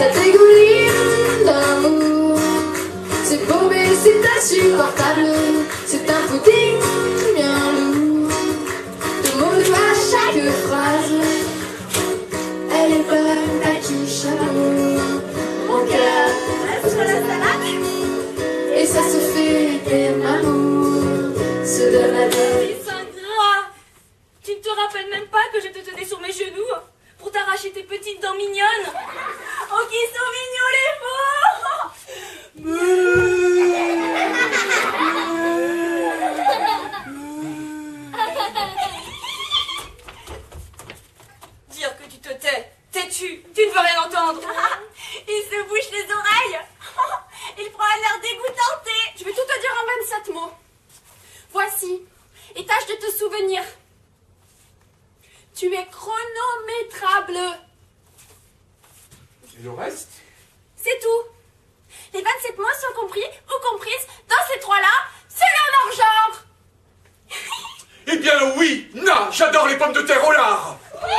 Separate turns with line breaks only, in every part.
ça dégouline d'amour. C'est beau mais c'est insupportable, c'est un pudding bien lourd. De mots doux à chaque phrase, elle est bonne à qui chameau. Mon cœur
Sur la salade.
et ça se fait des mamours, se donne la vie.
C'est ingrat. Tu ne te rappelles même pas que je te tenais sur mes genoux pour t'arracher tes petites dents mignonnes. Oh, qui sont mignons les veaux. Dire que tu te tais, tais-tu, tu ne veux rien entendre. Il se bouche les oreilles. Il prend un air dégoûtanté. Je vais tout te dire en 27 mots. Voici, et tâche de te souvenir. Tu es chronométrable.
Et le reste?
C'est tout. Les 27 mots sont compris ou comprises dans ces trois-là, selon leur genre.
Eh bien oui, na, j'adore les pommes de terre au lard.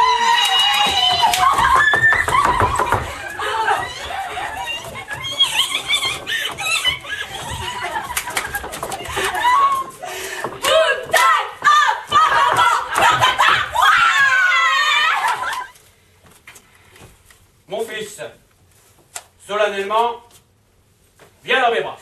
Mon fils, solennellement, viens dans mes bras.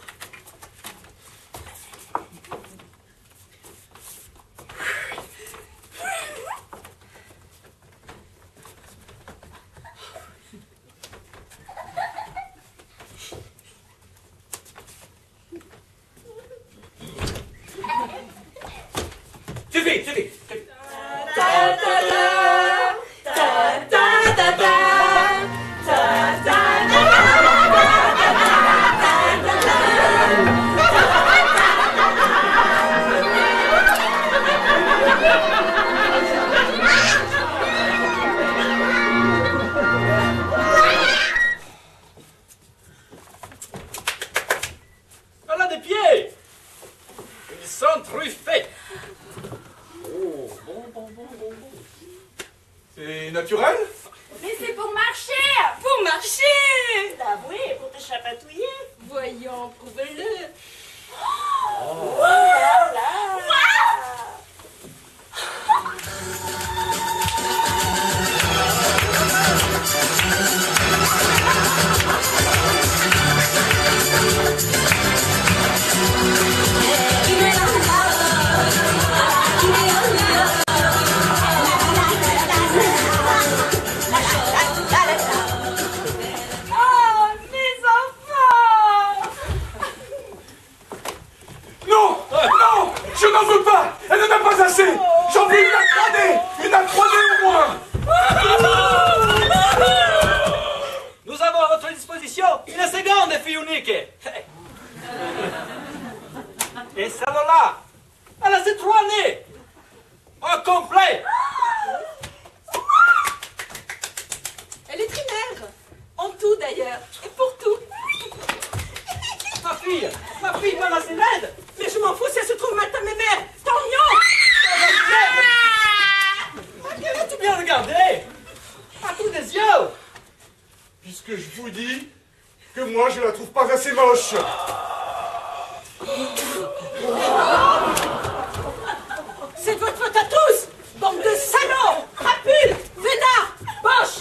Suffit. Voilà des pieds. Ils sont truffés. Oh, bon.
C'est naturel?
Mais c'est pour marcher. Pour marcher.
Ah oui, pour te chapatouiller.
Voyons, prouve-le.
Oh là là.
Oh, mes enfants.
Non, je n'en veux pas. Elle n'en a pas assez. J'en veux une à 3D au moins.
Nous avons à votre disposition une seconde fille unique. Et celle-là, elle a ses 3 nez. Au complet.
Elle est trimère. En tout d'ailleurs. Et pour tout.
Ma fille, voilà, c'est laide.
Mais je m'en fous si elle se trouve mal à mes mères. Tant mieux.
Tu bien regardé. À tous des yeux.
Puisque je vous dis que moi je la trouve pas assez moche.
C'est de votre faute à tous. Bande de salauds, crapules, vénards, boches.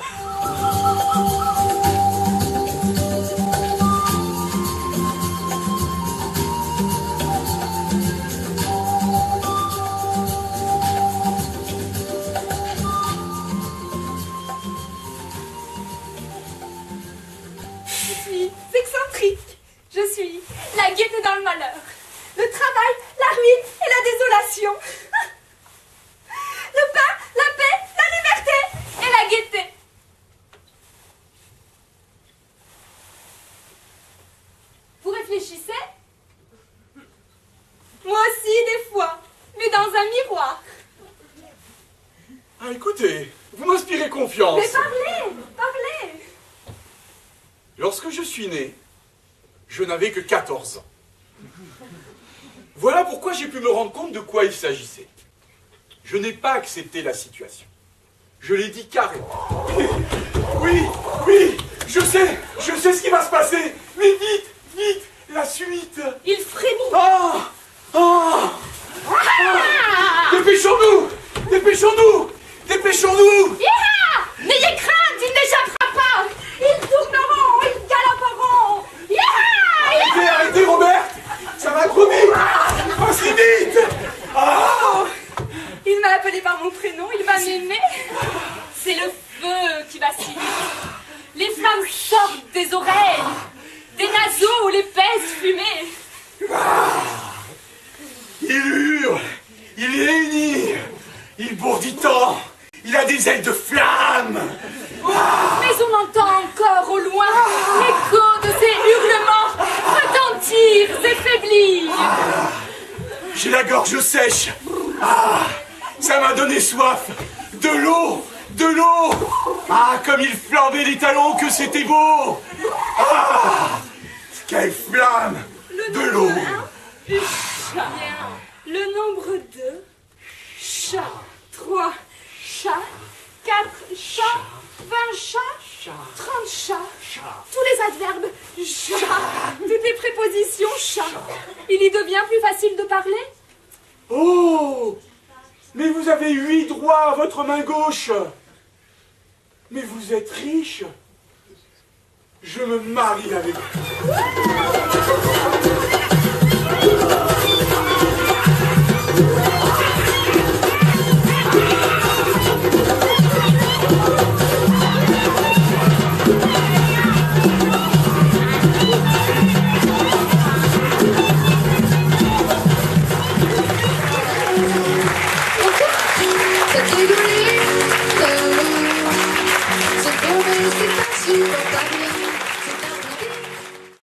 Je suis excentrique. Je suis la gaieté dans le malheur. Le travail, la ruine et la désolation. Le pain, la paix, la liberté et la gaieté. Vous réfléchissez? Moi aussi, des fois, mais dans un miroir.
Ah, écoutez, vous m'inspirez confiance.
Mais parlez.
Lorsque je suis né, je n'avais que 14 ans. Voilà pourquoi j'ai pu me rendre compte de quoi il s'agissait. Je n'ai pas accepté la situation. Je l'ai dit carrément. Oui,
va m'aimer, c'est le feu qui va s'y. Les flammes sortent des oreilles, des naseaux ou l'épaisse fumée.
Il hurle, il hennit, il bourdit tant, il a des ailes de flamme.
Mais on entend encore au loin l'écho de ses hurlements retentir et faiblir.
J'ai la gorge sèche. Ça m'a donné soif. De l'eau, de l'eau. Comme il flambait les talons, que c'était beau. Quelle flamme. De l'eau.
Chat. Le nombre 2. Chat. 3 chats. 4 chats. 20 chats. 30 chats. Tous les adverbes. Chat. Toutes les prépositions. Chat. Il y devient plus facile de parler.
Oh! Mais vous avez 8 doigts à votre main gauche. Mais vous êtes riche. Je me marie avec vous.
Cette égoïste, c'est pour mais c'est insupportable.